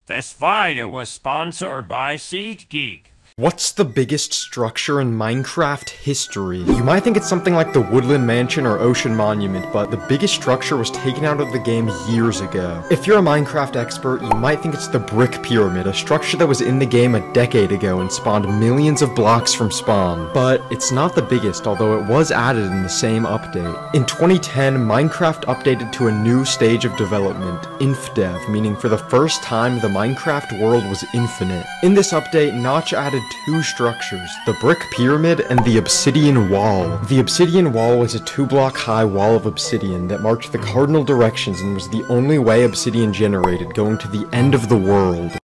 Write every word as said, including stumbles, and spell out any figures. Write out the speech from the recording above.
This video was sponsored by SeatGeek. What's the biggest structure in Minecraft history? You might think it's something like the Woodland Mansion or Ocean Monument, but the biggest structure was taken out of the game years ago. If you're a Minecraft expert, you might think it's the Brick Pyramid, a structure that was in the game a decade ago and spawned millions of blocks from spawn. But it's not the biggest, although it was added in the same update. In twenty ten, Minecraft updated to a new stage of development, InfDev, meaning for the first time the Minecraft world was infinite. In this update, Notch added two structures, the Brick Pyramid and the Obsidian Wall. The Obsidian Wall was a two-block high wall of obsidian that marked the cardinal directions and was the only way obsidian generated, going to the end of the world.